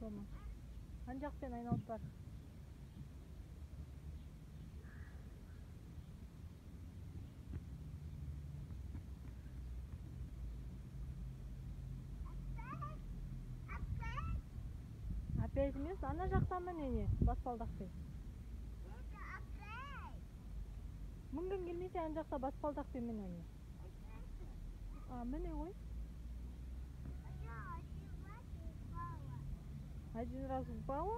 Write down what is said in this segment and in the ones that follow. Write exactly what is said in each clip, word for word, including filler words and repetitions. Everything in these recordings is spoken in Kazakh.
Тома. Ан жакпен айналып бар. Опять эмес, ана жактан менен баспалдакпен. Мындан келмесе ан жакта баспалдакпен мен ойна. А, міне ғой. Один раз упала?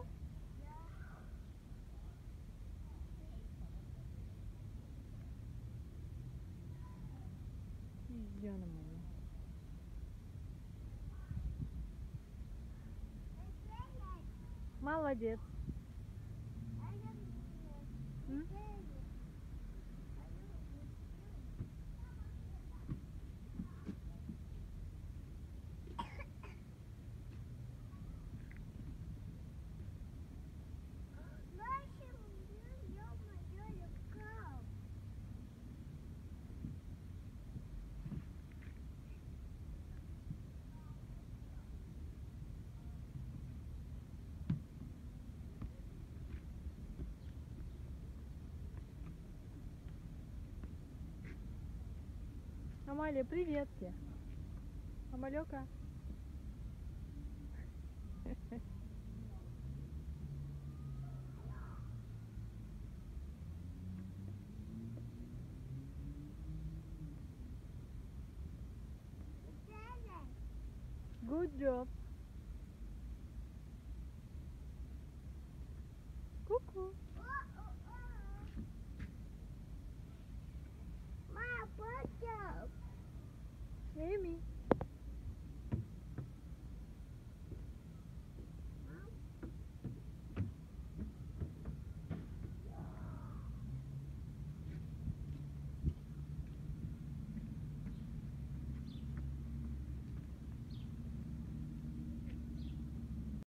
Жаным моя. Молодец. М? Амалия, привет тебе. Амалёка. Good job.